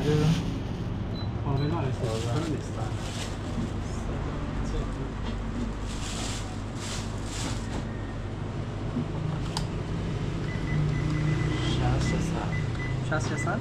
قابل نیست. شصت شصت؟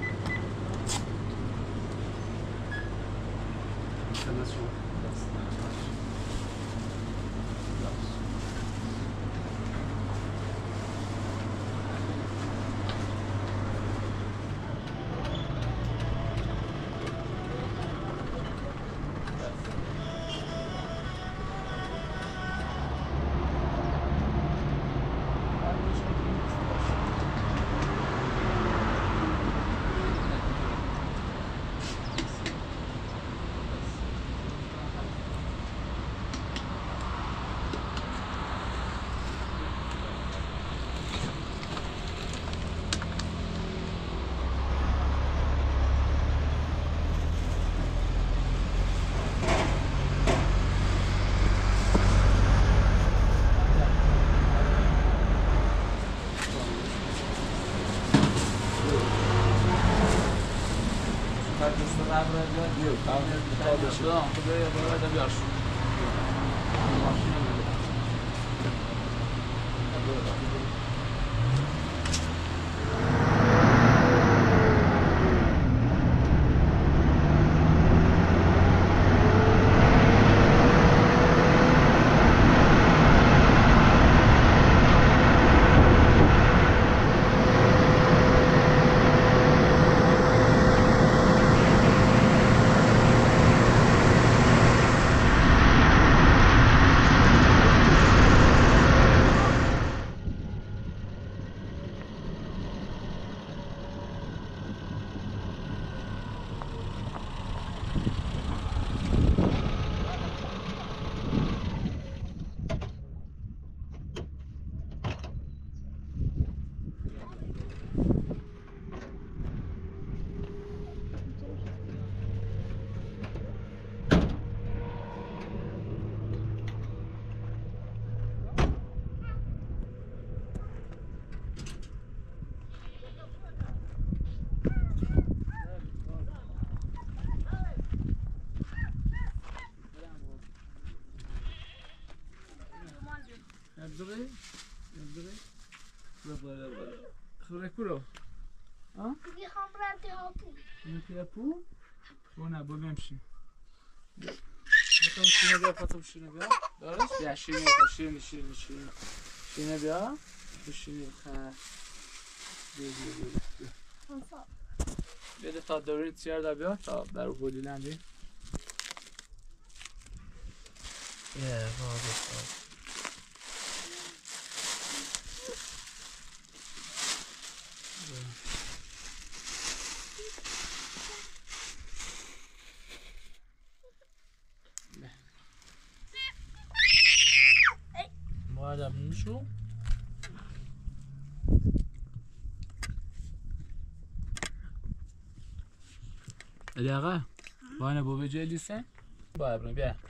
خبره کلو میخوام رنده هاپو نمیتونه پول؟ نه بمشیم بخوام شینه بیا فاطمه شینه بیا دارش بیا شینه بیا شینه بیا تا دورین تیار دا بیا تا برو بولی لندی بابا Madem میشو علی آقا باید بابا جلیسه باید بریم بیا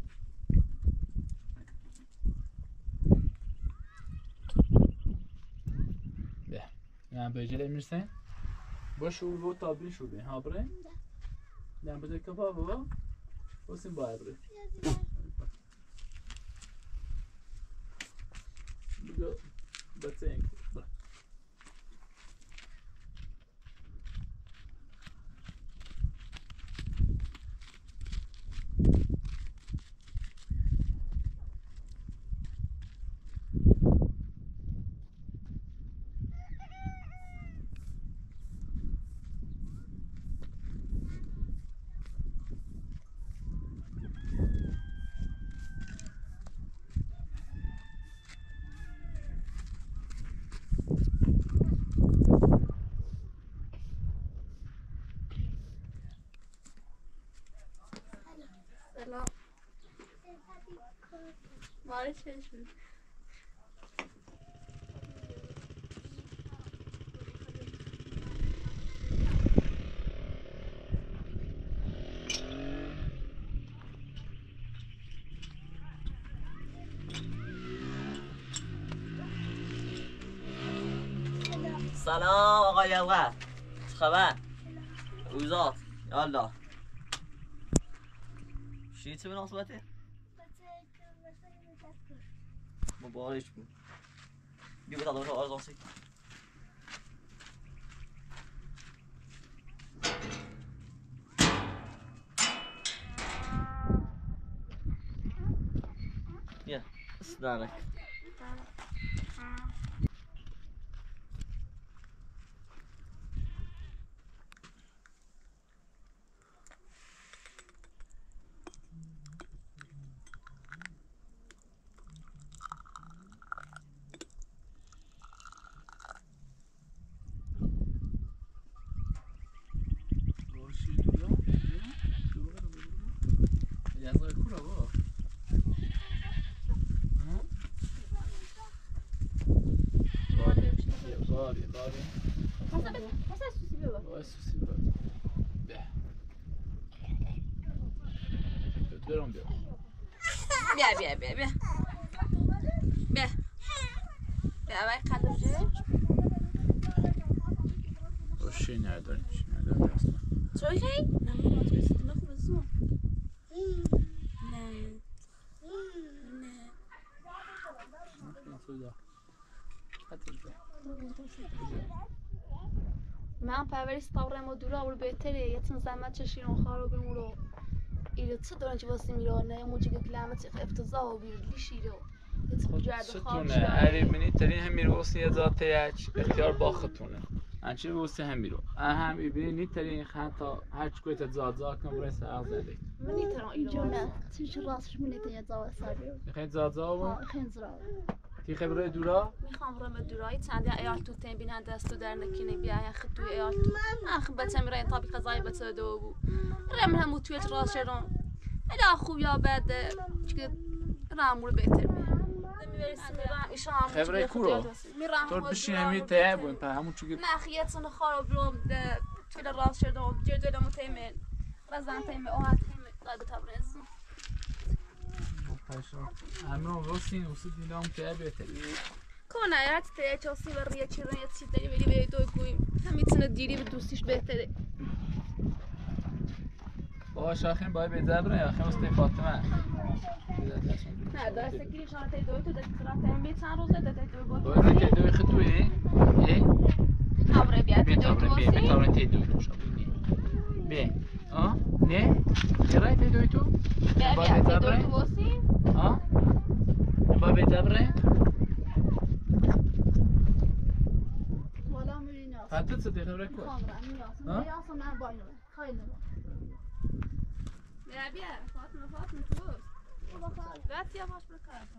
بیا یعنی به جلی میرسه باش اول بود تابین شو بین ها بریم یعنی بده که بابا بسیم باید بریم بگو بچه این بریم سلام ماری چشم سلام آقای آقا چه خبر؟ روزات يلا شي تسوي نصبتي؟ مبارش بود بیا بتا دارم آرزانسی بیا استرالک بیا وای قدم شی نداریم اصلا چوی خی؟ نه من تویست نخوزم نه من پروریس طورم و دورا و بهتره یتن زحمت چشیرون خارو بمورو ایره چه دارن که واسه میرانه موجی که کلامت افتضاح و بیرلی شیرو یتن جرد خارج ستونه عریبینی ترین هم میرو واسه یه ذاته اختیار باختونه انچه واسه هم میرو هم ایبینی ترین خطا هرچ کویت زاد کن برای سر زده منی تران ایرو جونه تیش راستش منی تیه زاوه سریو خیلی زاد و خیلی زراوه تی خبره دورا میخوام رم دورایی چندی ایال تو تیم بین هنده است تو در نکنی بیا یا خطوی ایال تو آخ بچه میره این طبیق زای بچه دو بو رم همو تویت راست شدن الا خوب یا بد چه رامور بهتر خبره کورو تو بشینه می ته بون په همون چیگه نخیت سن خراب رو توی راست شدن جدول متیمن رزان تیم او هات تیم قاعد تبرز همه واسین واسه دیدم ته بهتر کنه یاد ته چوسی وریه چیرن یه چیز داری ولی به تو گویم همیتونه دیری به دوستیش بهتره باش آخرین باید به زبره آخرین واسه فاطمه نه درسته که شما ته دوی تو دکترات هم بی چند روزه ته دوی بود باید که دوی خطوی تابره بیا ته دوی تو بی تابره ته دوی تو شما بی نه چرا ته دوی تو بیا ته دوی تو باسی باید به زبره والا میری نیاز حتی چه خبره کن نیاز من باید خیلی بیا فاطمه تو بعد یا باش بکار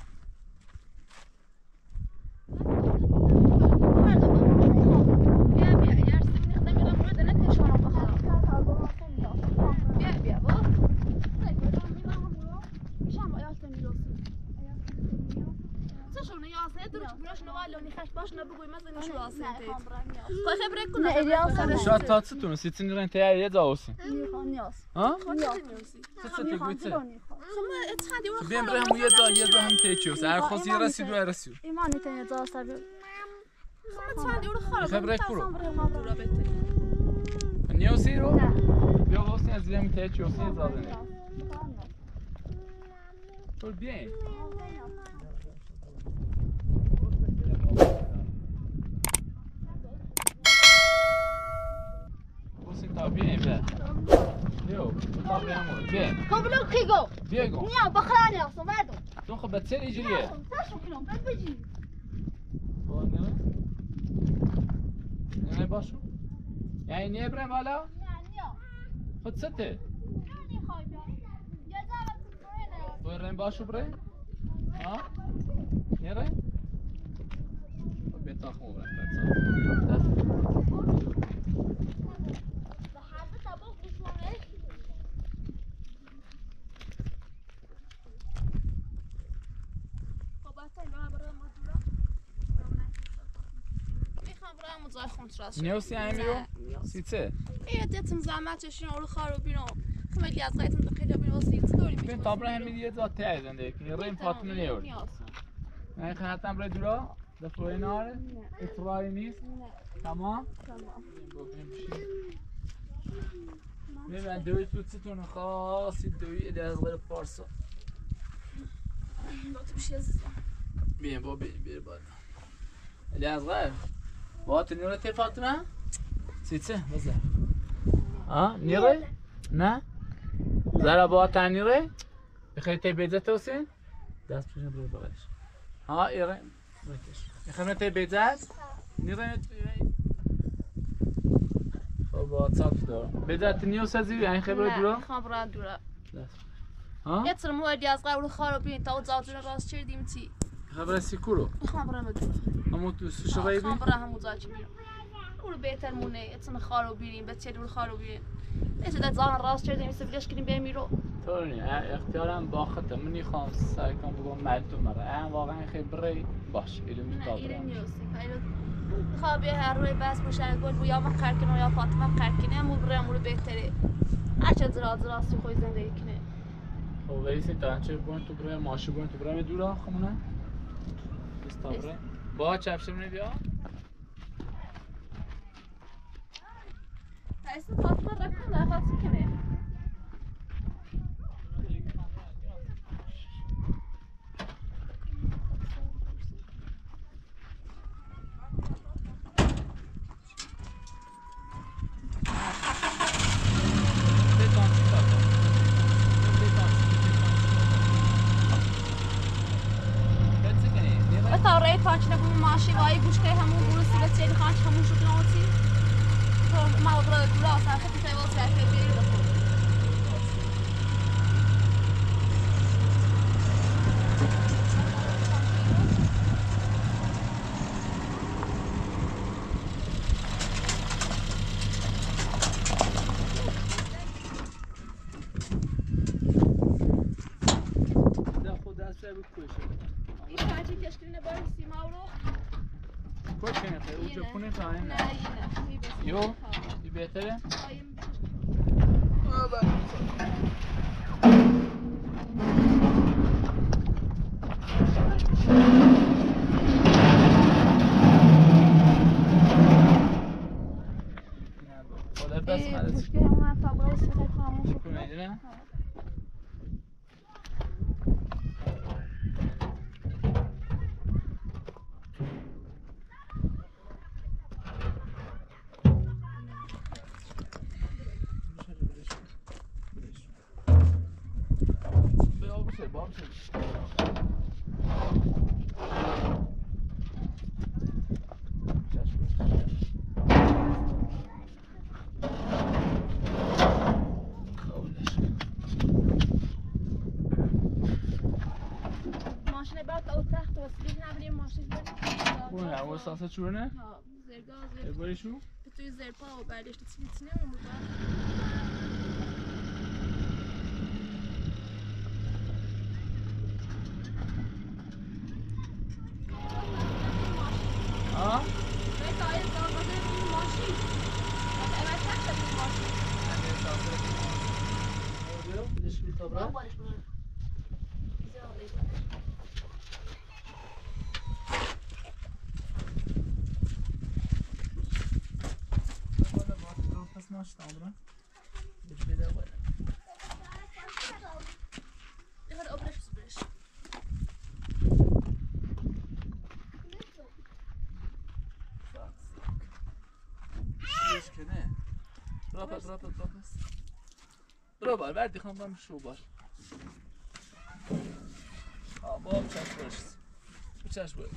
بیا یارسی نخدم میرم مورد نتشون بخوام بیا با میشم آیات میرسی چشون یاسه درش براش نوالو میخش باش نبگوی مثلا شو یاسه نه خو خبره کنه نه الیاس شاید تا چه تونه سیتین رن ته یه داوسی میخوام نیاز چه گویته خما اتحادی اون بیم به هم یه دو هم ته چیوس هر خاصی رسید و رسید ایمانی تنه زاوه سریو خما اتحادی اون خراب خبره کرو دورا بهتره نیوسی رو بیا واسه از هم ته چیوسی زاده نه تو bien Você tá bem, velho? Eu, tá bem, amor. Bem. قبلو کیگو Diego, نیا بخلانی اصلا مردم tu خب بتسل ایجریه. تاشو کنم بعد بجی نه. نه باشو. یعنی نه برم بالا؟ نه نیا خود سته. نمیخوای بیا یا دعوت کنه برم باشو برم؟ ها؟ نره؟ خب بتا خوب برم بتا. نیوسی همیرو؟ سیته؟ یادتون زحمتشون رو خارو بیرون خیلی از قایتون خیلی بیرون سیت داری ببین تابره همین یه ذات ته زنده که ریم فاطمه نیور. نه خاطرم برای دورا دفعه ناره اطلاعی نیست. تمام. من دوی توتتون خاصی دوی الی از غیر پارسا لطف بشی عزیزم. بیم با بیر بالا الی از غیر وقت نیره تی فاطمه؟ سیچه بزر نیره؟ نه؟ زرا با تا نیره؟ بخیر تی بیزه توسین؟ دست بشین برو بغلش ایره بکش بخیر تی بیزه؟ نیره با صاف دارم بدات نیو سازی یعنی خبر دورا خبر دورا ها یتر مودی از قبل خرابین تا زادون راست کردیم تی خبر سیکورو خبر ما دورا همون تو شبایی بی خبر همون زاچ بیرون اون بهتر مونه یتر خرابین بچه دور خرابین ایش داد زان راست کردیم سفلش کنیم به میرو طوری اختیارم با خودم منی خام سعی کنم بگم مردم مره واقعا خبری باش علم میتابرم خوابی هر روی بس باشه گل بو یا ما قرکنه یا فاطمه قرکنه مو برم رو بهتره هرچه زراسی خوی زندگی کنه خب ویسی تا چه بون تو برای ماشی بون تو برای دورا خمونه استابره با چپشه منی بیا تایست فاطمه رکن نه فاطمه کنه ماشی وای گوش که همون بروسی به چیلی خانش همون شد ناتی تو ما برای دورا سرخه تو تیوال سرخه بیری بخور ده خود دست بر بکشه این پنجی تشکیل نباری سیما رو کش کنه خیلی اونجا پونه پایین نه یو این بهتره؟ خدا بس مدد که همون تابلو استفاده خاموش کنه ماشین بعد او تخت واسه نبریم ماشین نه اون ساسه چونه؟ زرگاز باریشو؟ توی زرپا و بعدش تو چیزی نمیمونه ها؟ نه تا این کار بده این ماشین اول تخت این ماشین بارش برو پس ماشت عمره بده بالا هذا أبرش بسبرش ليش كده برافو برافو البعد خلينا نضم شو بار باب بچش برش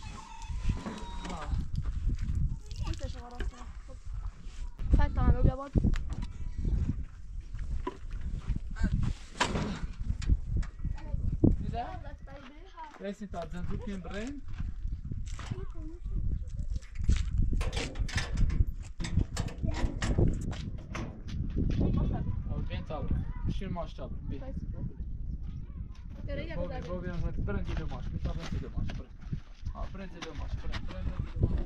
انت شغال راسنا فايت طبعا لو بيابد Wees niet uit, dan doe je een brein. Oh, bent al. Misschien maar stap. Probeer een brand in de mas. Niet al brand in de mas. Brand in de mas. Brand in de mas.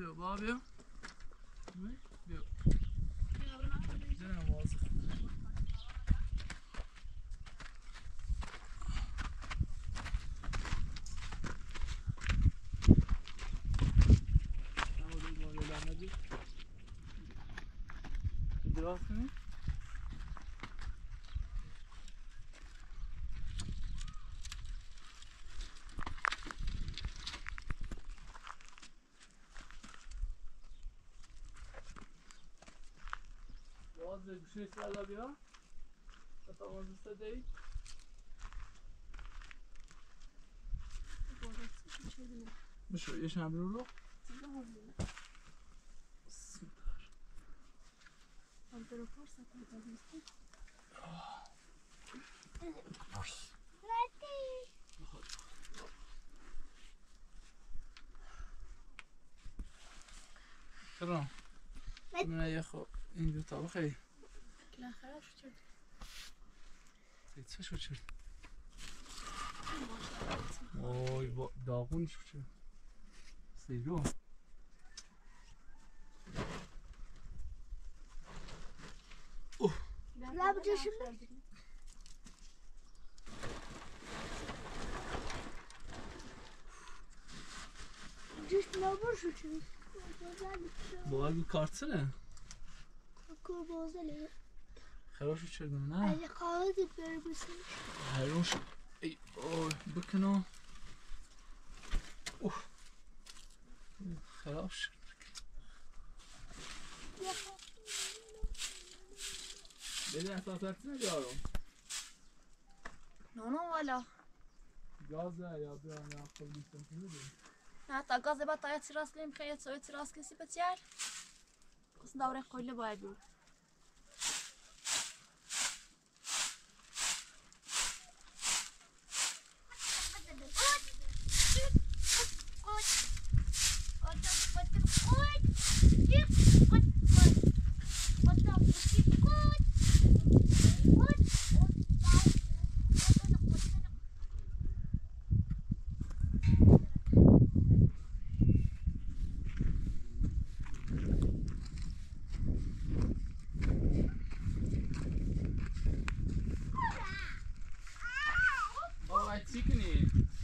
بیا با بیا بیا جنم واضح دراز کنی؟ باز گوشه سالا بیا تا باز استادی بشو یه شب رو چرا؟ من یه خب این دو تا خیلی کلا خراب شد. چه شو چرا؟ اوی با داغون شو چرا؟ سیرو لا بده شو. Just ne şu çünkü. bu ay bir kartsana. Kurbozeli. خراشو چردم نه؟ اگه خواهدی بری بسید خراش ای اوه بکنو اوه خراب شد بده اساساتını diyorum. No, valla. Gazla ya bir an yapabilirsin değil mi? Hatta gazı bataya tiraslayayım ki yatsa o tiras kesip etyer. Aslında oraya koyla bayağı bir. Baba çıkni.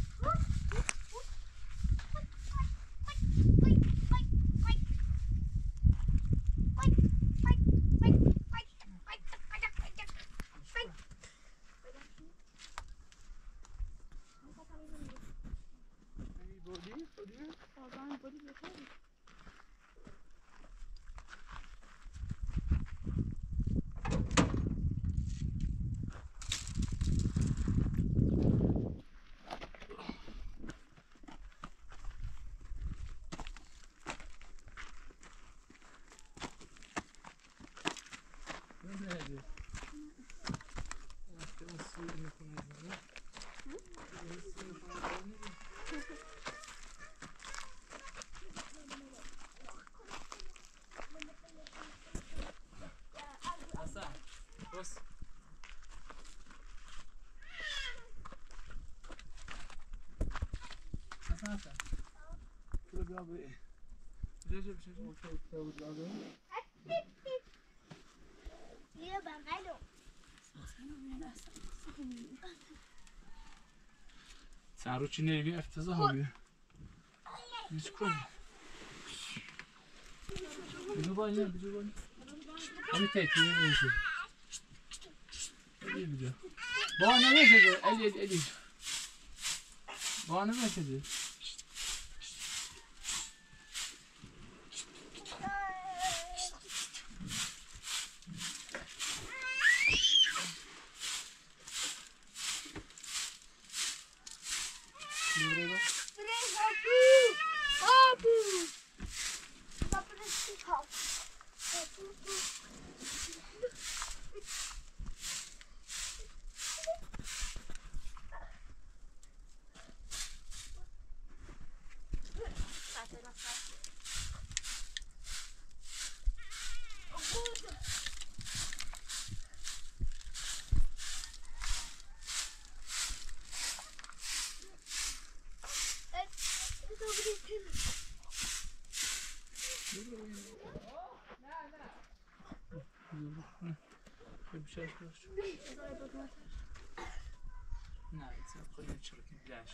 Hasan, bas. Hasan. Şurada bir abi. Recep şey. Niye ben alo? Sen ruçin evi eftizah abi. Hiç koy. Bir bana ya, bir bana. Abi tek iyi bir şey. İyi bir şey. Bana ne dedi? Eli. Bana ne dedi? Bir şey yapıyor. Ne? Sen koyun çırpın ilaç.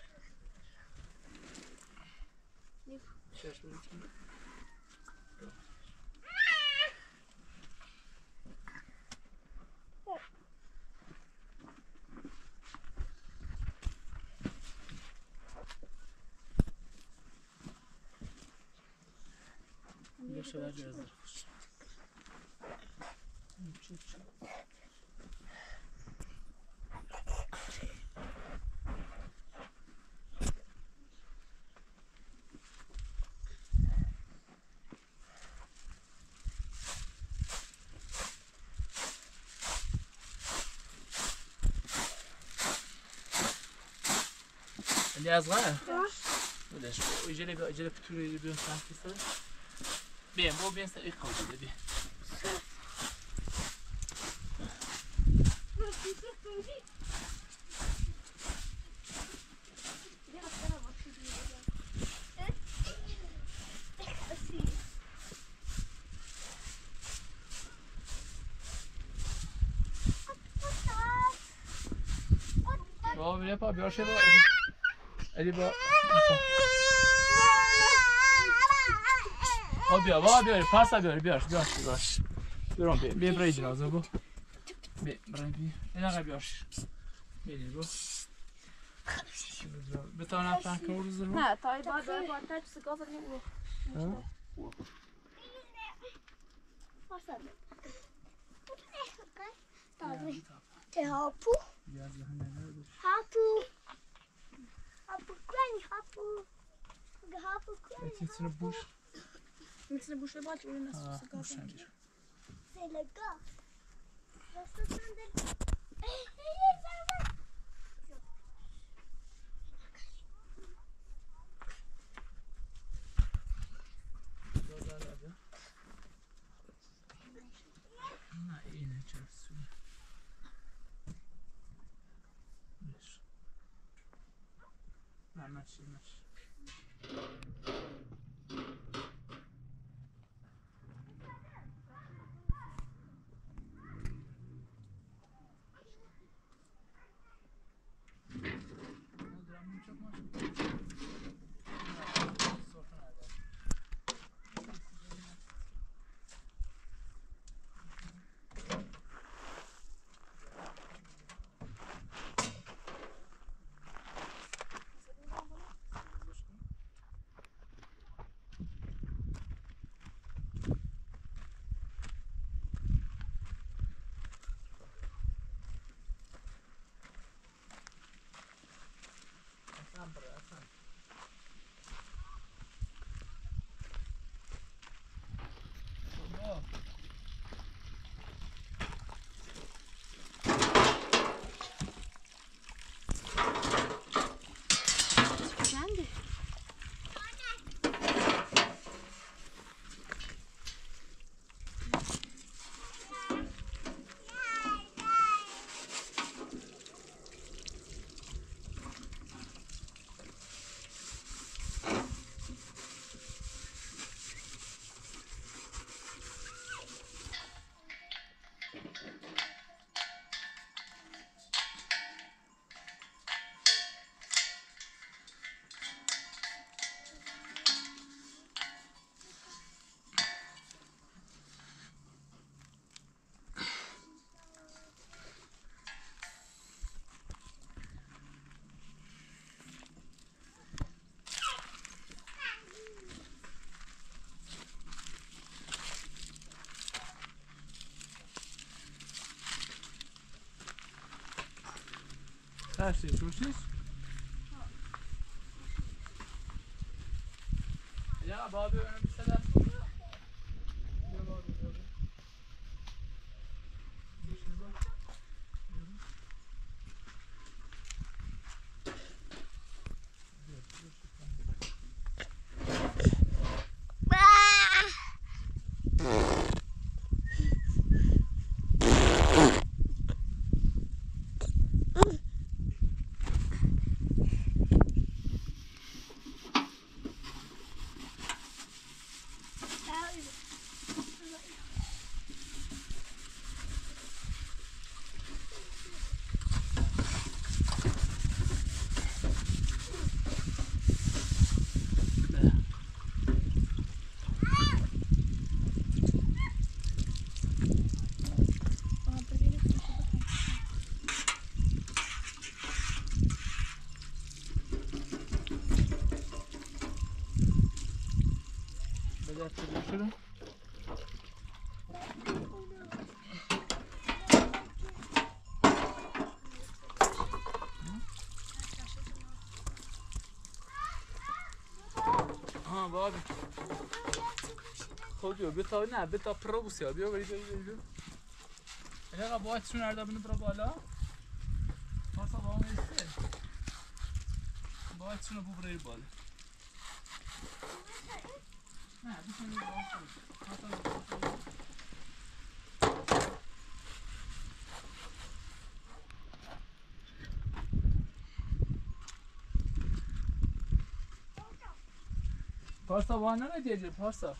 Şey yapıyor. Bir şeyler yazar. اللي صغير ولا شو يجي لي بتوري بيون سانتي بين بو بين ساي قوي دي بابا بیا پا بیار شه بابا علی با بیا بابا بیار پارسا بیار باش بیارم بیا برای جنازه بو بیا برای بیا اینا بیار بیا بو بتوانم فهم کنم روز رو نه تا بعد باید تاج سکافر نمیو Hapu. Hapu kwani hapu. Hapu kwani. Etinsine buş. مثل بوشه باید روی نصف سکافر C'est le gars. La station de... Ne ineceğiz? Masz. Her şey görüşürüz. Ya abi önümüzde de آبی خود بتا نه بتا پروبوسیا بیا برید باید باید شون اردا بینو برا بالا پاسا با اون ایسته باید شونو بو برای بالا نه بکنی بالا پارسا وانه نه دیگه پارسا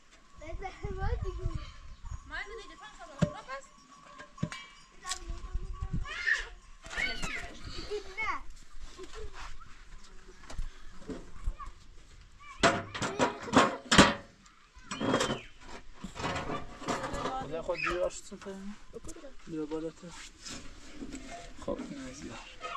خود بیارش تو بیا بالاتر خب نزیار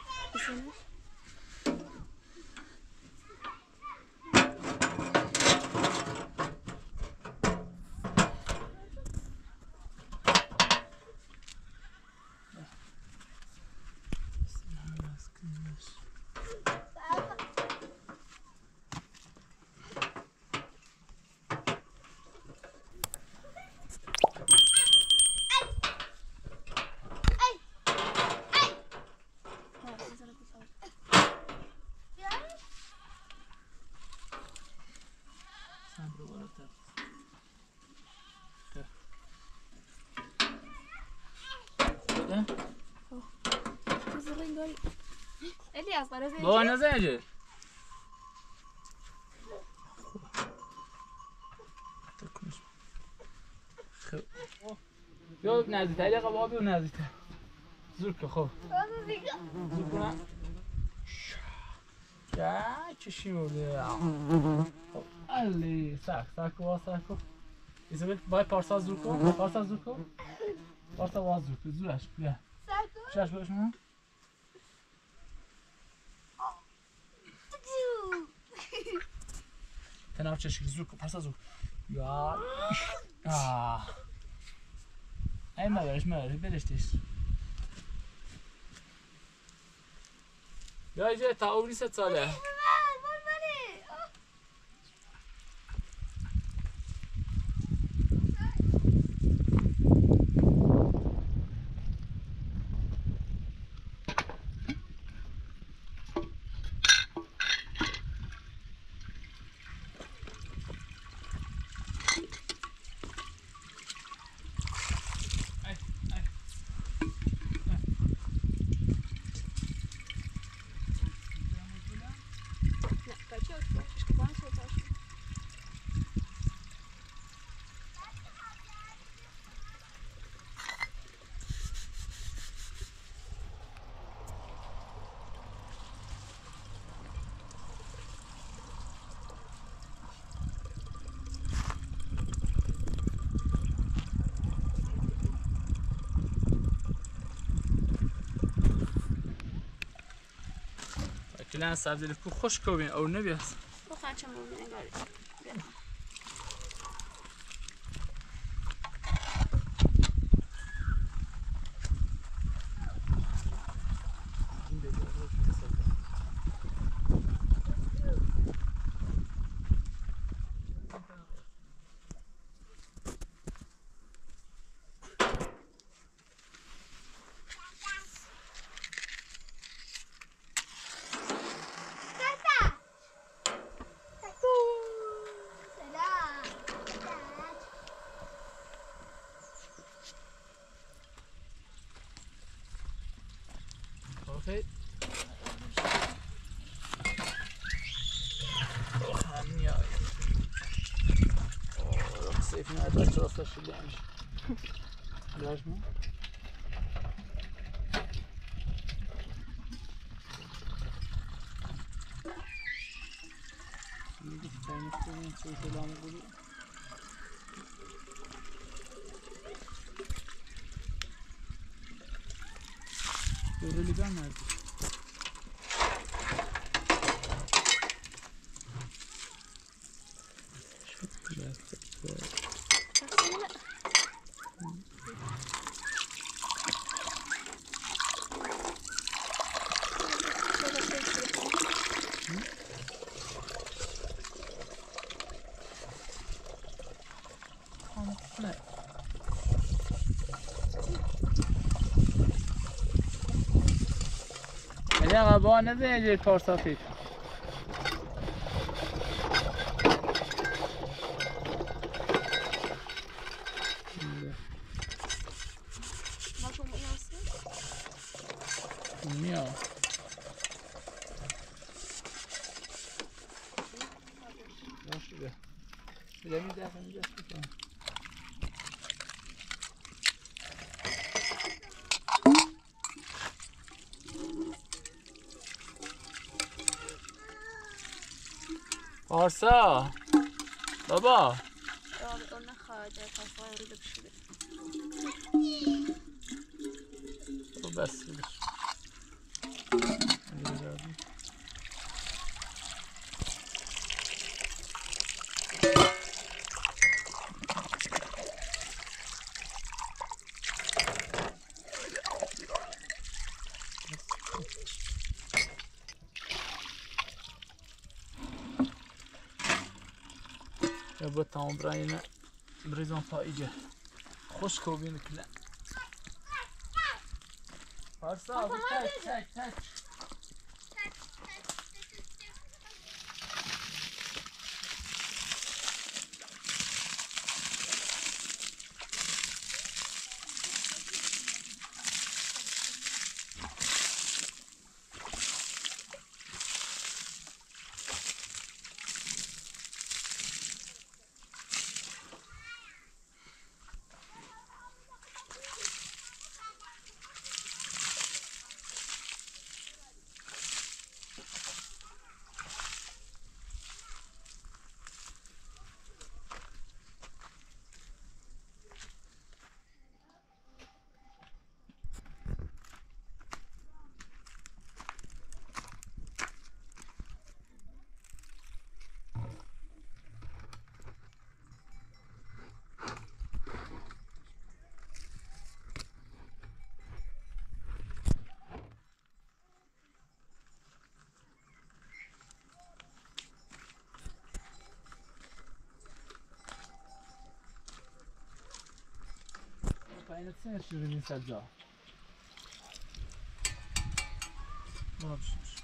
بابا نزنه خب بیا نزدیک تر یقه بابا بیا نزدیک تر زور که خب زور کنم چشی مرده خب علی سک ایزا باید پارسا زور کن پارسا باز زور کن زورش بیا شش باش من تناب چشی زور کن پارسا زور یا ای مبرش برشتیش یا اینجا تا اولی 3 ساله کلان سبزی لکو خوش کوبین او نبیاس بخواه چه مومن انگاری Okay. Safe now, that's all special damage. Large man. Really done that. دقیقه با نزنید یه پارسا فید میاد باشه بده میده پارسا بابا اون نخواهد پس غیری بشوره بس بدش یا با تمام برای بریزان پاییجه خوش کوبین کنه پارسا تک تک Aynı sen şurada sadece. Buna pişmiş.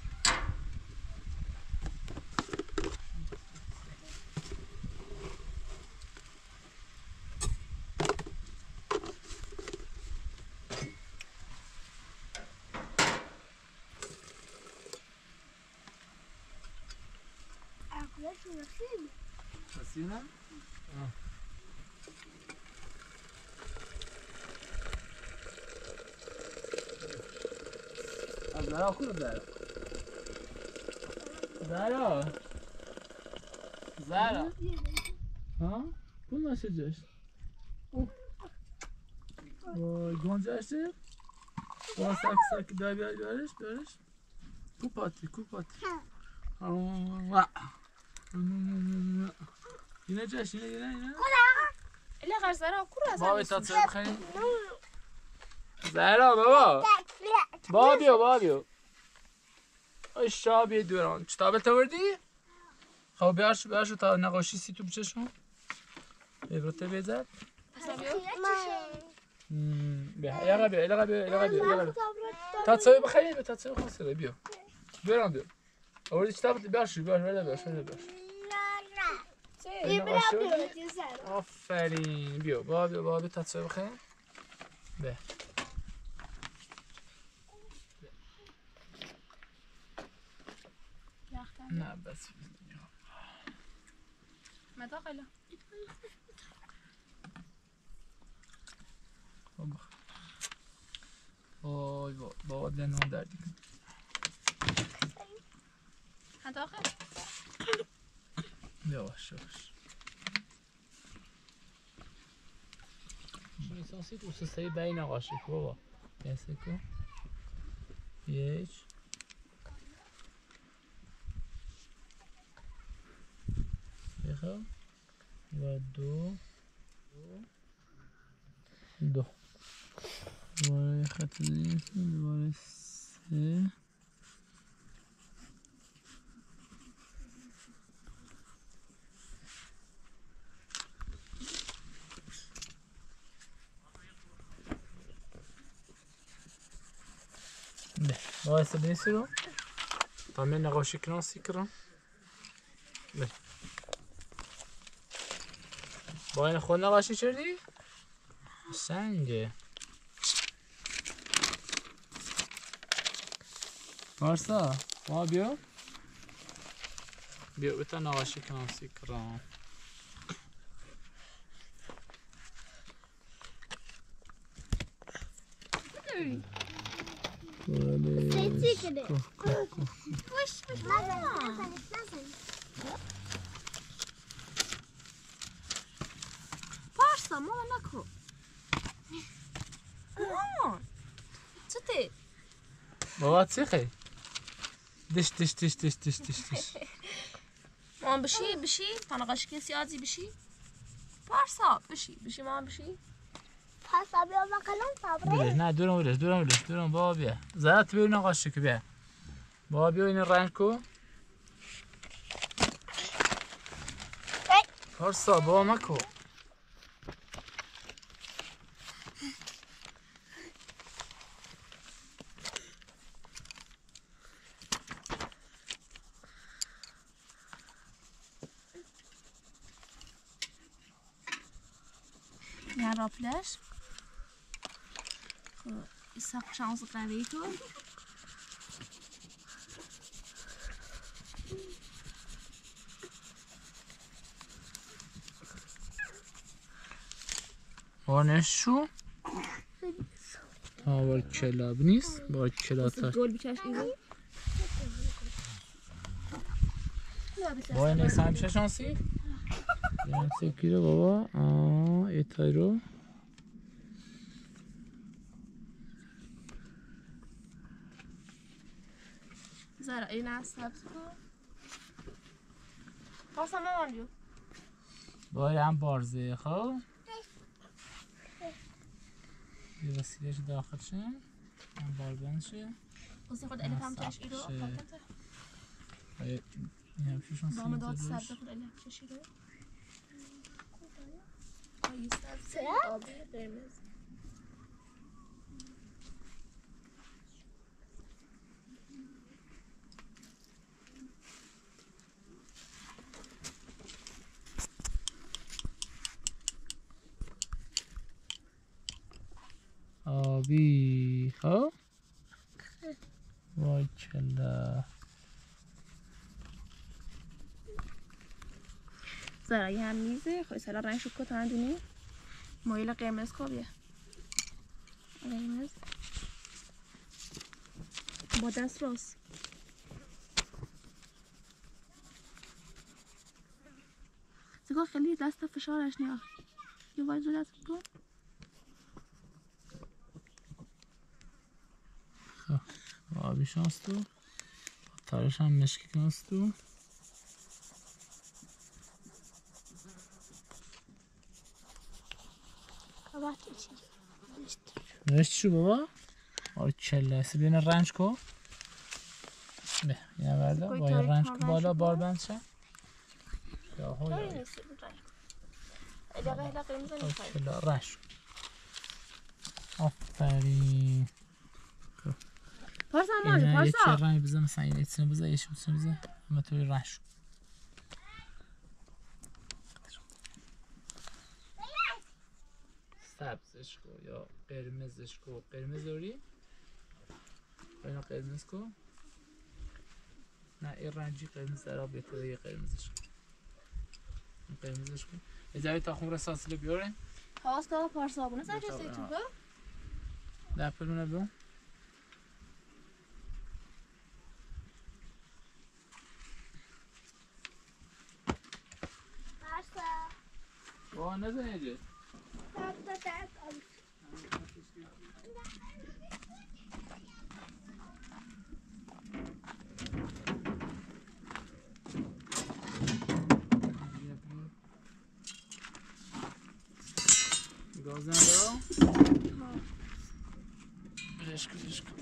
Nasıl lan? زهرا خوب زهرا ها کدوم نشجش وای گنجشه با سک دای بیارش کوپاتی یine جش یine الا غير زهرا كره بابا تاتسه بخریم زهرا بابا بیا اشتابی دوران کتابت آوردی؟ خب بیارش تا نقاشی سی تو بچشم ببرته بیزد بیا تاتسه بخریم تاتسه خواستره بیا بیارم آوردی کتابت بیارش آفرین بیا بابا تاتسه بخریم بیا نه بس ماذا قال؟ وای بابا دندون درد هذا آخر؟ یواش شو تو سه بین نقاشی بابا یسکو یک و دو دوباره خط دیگه دوباره سه ده واسه بنیسی رو همه نقاشی کناسی کرم بله با این خود نقاشی کردی؟ سنگه پارسا با بیا بیا بتا نقاشی کناسی کرم سیتی کنه وش نزنید پارسا ماما نکن مامان چه تی؟ بابا چی خی؟ دش دش دش دش دش دش دش مامان بشی تنقاش کسی آزی بشی پارسا بشی مامان بشی پس بیا bakalım sabret. بله نه دورم بابا بیا زرت بیا نقاشی که بیا بابا بیا این رنگ کو پارسا بابا مکو Ja, Rapplash. Ik zag chance op mijn week hoor. وانشو آور کلاب نیست با کلاتر Gol bir iyi. وای نیست همیشه شانسی یعنی سکیره بابا ایتای رو Zara این عصب پاسا مامان جو وای هم بارزه خب یه وسیلهش داخل شه هم باربند شه واسه خود الی هم تاش ایرو این همیشه شانسی با مداد نیست سر خود الی هم تاش ایرو آیی سبز آبی قرمز آبی خب وای کلا زرا یه هم میزه خواهی سالا رنگ شکو تا اندونی مایل قرمز که بیه قرمز با دست راست زگاه خیلی دست فشارش نیا یه وای زو دست کن آبی شانس تو تارش هم مشکی کنست تو Kapat içi. نوشتی شو بابا آره کلا بین رنج کو به اینه برده با این رنج کو بالا بار بند شه یا های اله قرمز نیست کلا رنج آفرین پارسا اینه مامان یه پارسا چه رنگ بزن مثلا این ایتسینه بزن یه شبتسینه بزن همه توی رنج شو سبزش کو یا قرمزش کو قرمز داری؟ اینا قرمز کو نه این رنجی قرمز در آب بهتره یه قرمزش کو این قرمزش کو یه جایی تا خون رسانسیله بیاره حواس که پارسا بونه سر چه سیتو در پلونه بیون Varsa. با نزنه یه Tak. گاز ندارم بلش کن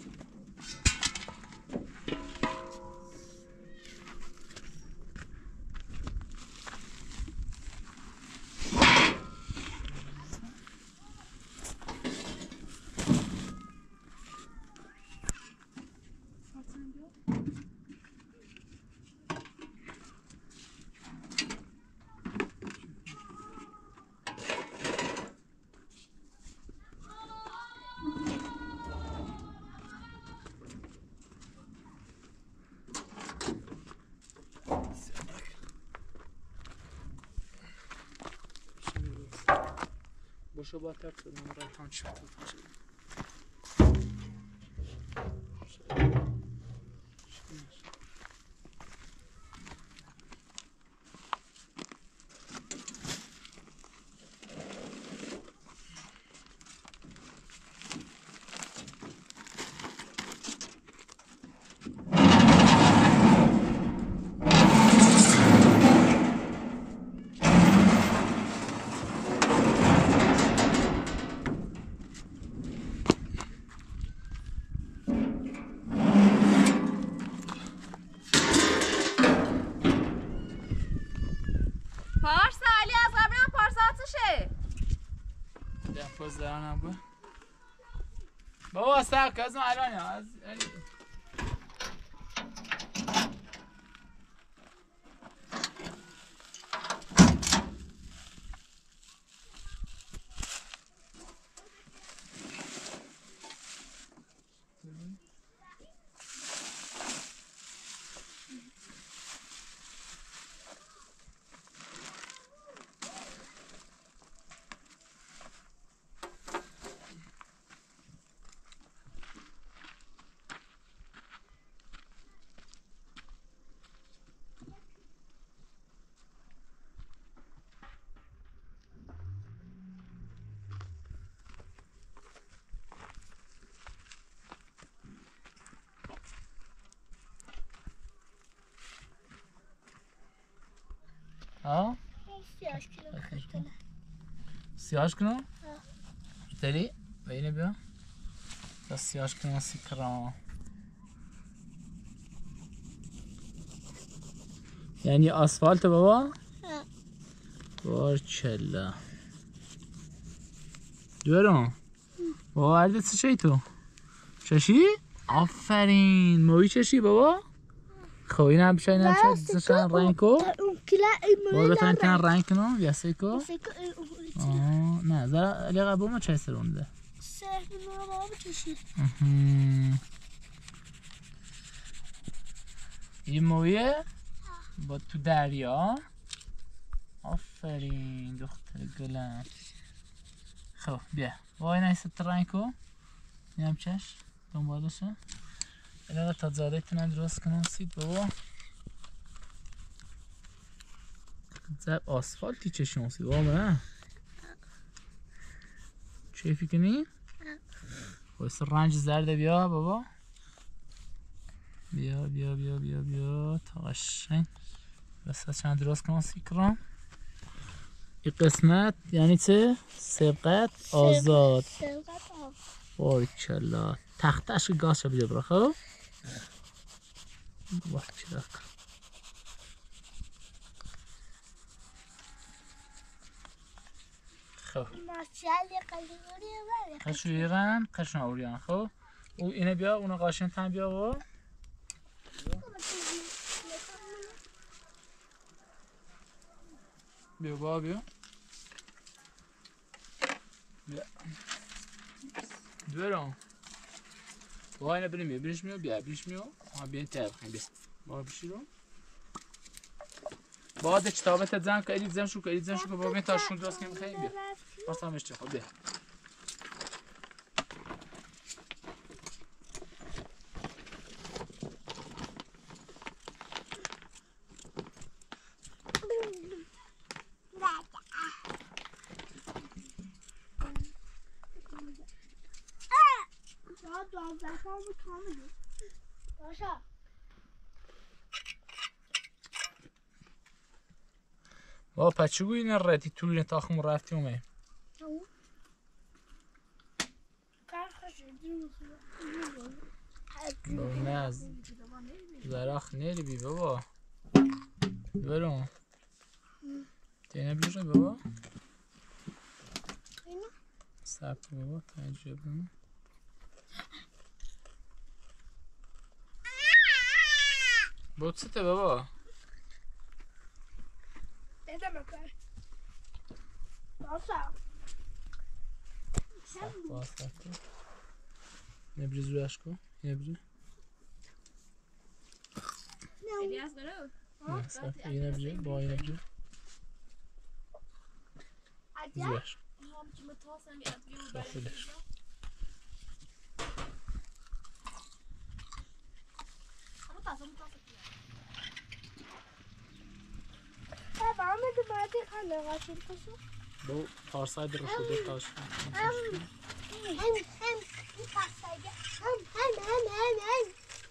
شو با تر تو من رایتان چی بود پارسا علی از قبل هم پارساتشه دفاز دارنم با بابا ساک از الان از ها سیاهش کنم داری بینه بیا بس سیاهش کنم سیکرام یعنی آسفالت بابا بارچلا دوارم بابا عرض چه شایی تو چشی؟ آفرین موی چشی بابا خب این هم بشه این هم چه دستشن رنگ کو بابا بتونن تن رنگ کنم بیاسته کو نه زرا لیقه بوما چه سرونده این مویه با تو دریا آفرین دختر گلم خب بیا وای نیست رنگ کو این هم چش دنبالشه الان تا زاده تونن درست کنم سید بابا زب آسفالتی چه شانسی بابا من چه فکر کنی؟ واسه رنج زرده بیا بابا بیا بیا بیا بیا بیا تا قشنگ بس چند درست کنم سیکرام این قسمت یعنی چه؟ سبقت آزاد بارکلا تختش که گاز شو بجا برا خب بارکلا خب قشو یقن قشو اوریان خب او اینه بیا اونو قاشن تن بیا و بیا با بیا بیا دوارم با اینه بریم بیا بریش میو بیا بریش میو ما بیاین تر بخیم بیا با بشیرو بعد کتابت زن که ایدید زن شو که ایدید زن شو که با بیاین تاشون درست کنیم بخیم بیا باست همش چه خب بیا با پچگو این ردی طول تاخم رفتی اومه نه از زراخ نیری بی بابا برم تینه بیشه بابا سب بابا تا اینجا برم بود سته بابا نبریز روش کن نبریز نه صفحه یه نبریز با این نبریز روش بابا آمده باید خانه غاشید کشو Bu parsaydı rıfıdır taş. هم این پرسایده هم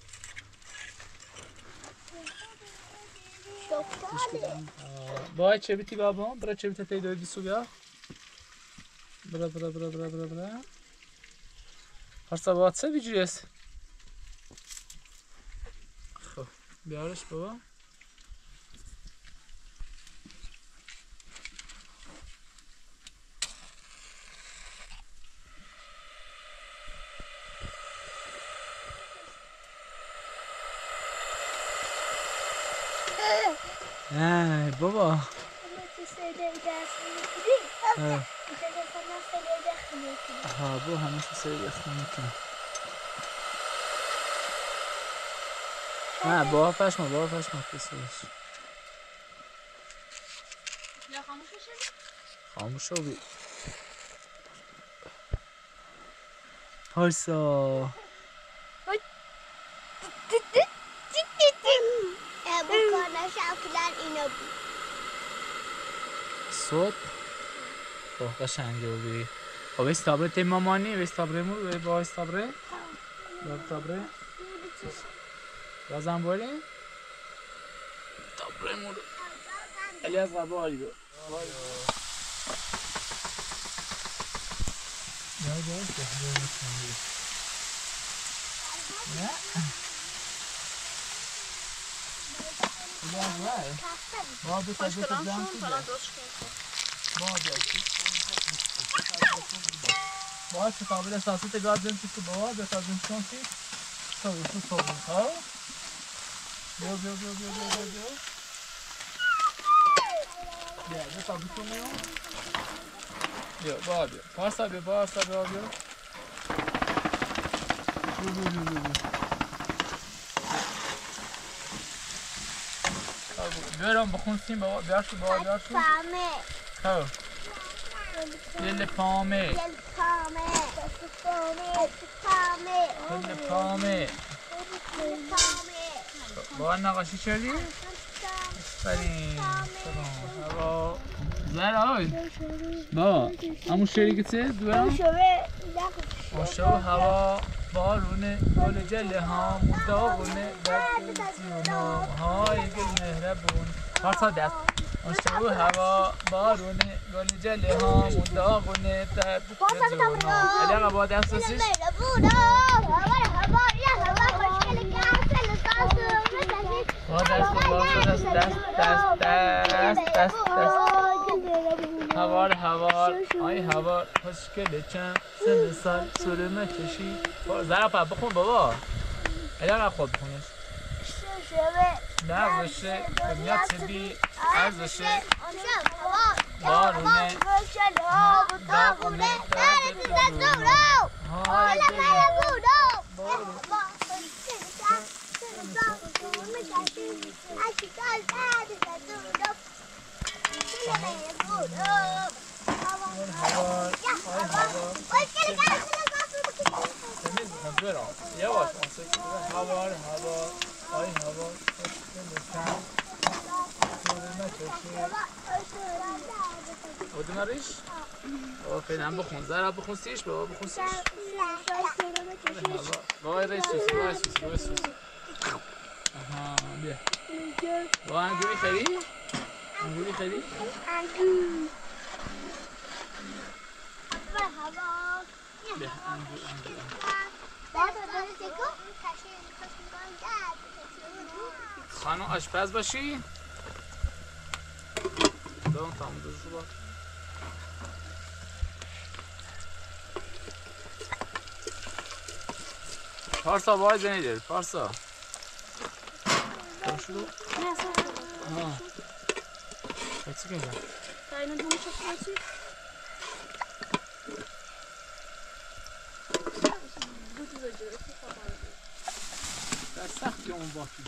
دختره Boy çebiti baba, bıra çebite teyde ödü su ya. Bıra. Parsa batsa biciyes. Biarış baba. Ay baba. Ama seyde dersin gibi. Evet. Bir de sana seyde dersin. Ha bu hemesi seviyorsun mümkün. Ha baba paşma kısılır. Ya خاموش بشه Hamuş ol bir. Parsa. Bu kadar şarkılar inanıyor. صوت اوه قشنگه و بی خب استابره تیم مامانی و استابره مو و با استابره بازم بوله استابره مو الی از غباری بو باید کتابی اساسات گاردن تو باید بتازم شانسی تو ها بیا بتازم تو میو بیا پارسا بیا بیارم بخونسیم بابا بیارشو فهمه خب دل پامه با نقاشی کردی؟ بریم با زرای با همون شریکته دوام ماشا و هوا بارونه گل جله ها مداغونه بدزیونا های گل مهربون پارسا دست ماشا و هوا بارونه گل جله ها مداغونه بدزیونا علی آقا با دست بسیش با دست هوار آی هوار خوشگله چند سن سال سرمه چشی زرفا بخون بابا علی آقا خود بخونش نقشه دنیا چبی ارزشه بارونه داغونه های yavaş havar ay havar ودمرش او فعلا بخون زرا بخون سیش بابا بخون سیش بابا رئیس آها بیا بابا انگوری خری بیا انگور خانم آشپز باشی دون تمام دوشو با پارسا باید نیدید پارسا شروع چی کنیم اینو دونه چی سختی اون باکی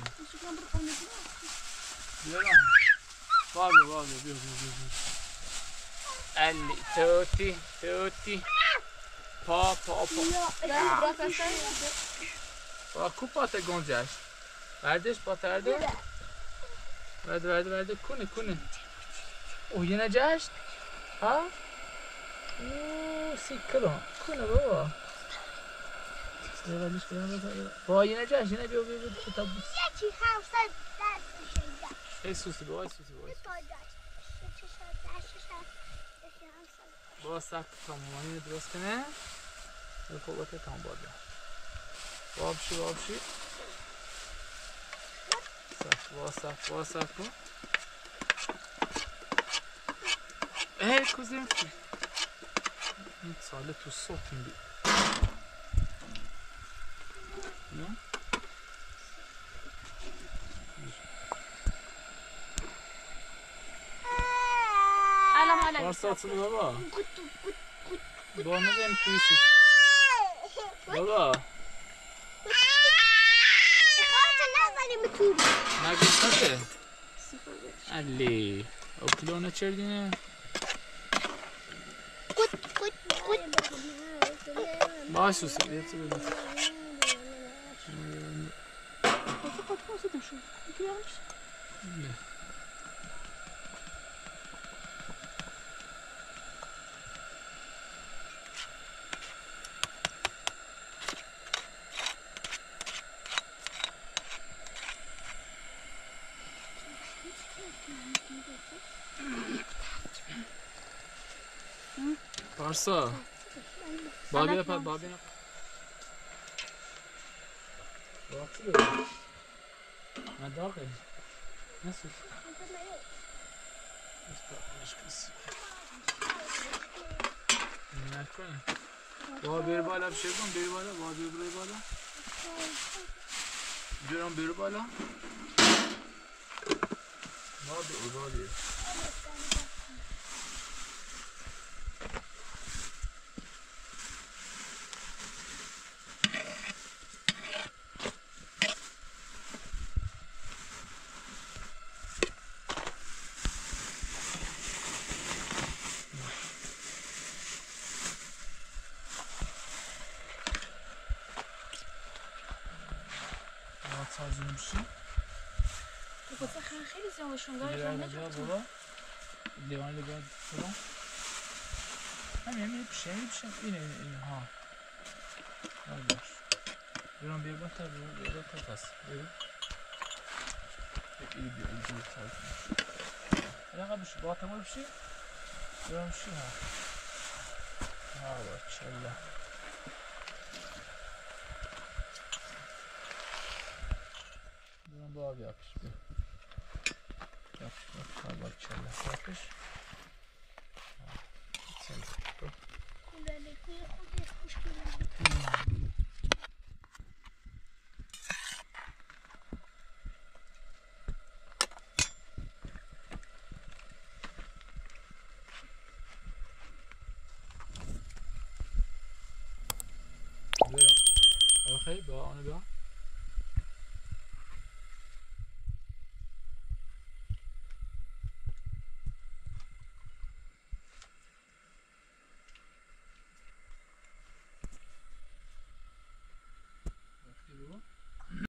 بیا بیا علی توتی توتی پا با کو پات گنجش بردش پاترده verdi kune o yine جشن ها سیکلو kune baba Sterelis baba yine جشن yine bir kitap یکی 700 دست شده ey susi baba susi baba baba sak tamamını درست کنه رکوبات تام باده وابشی واسه کن کزیم این ساله تو صوت میدی علم علم واسه بابا با نزیم توی سیت بابا نگیسته علی او کلو نچردینه باش سوسی بیت بده Varsa. Babine pat babine. Baksana. Ne dakil? Nasıl? Başkası. Ne koyun? Baba bir bala bir şey koyun, bir bala, baba bir buraya bala. Diyorum bir bala. Baba bir bala. سازونمشی بخاطر خیلی زیادشون داره بابا لیوان لیوان برو همین میشه اینه ها باش برام بیا باتر پس برو این سایت نه قبلش باتر بشی برام شی ها باچلا برام باب yapış باچلا yapış Okey, ba onu da.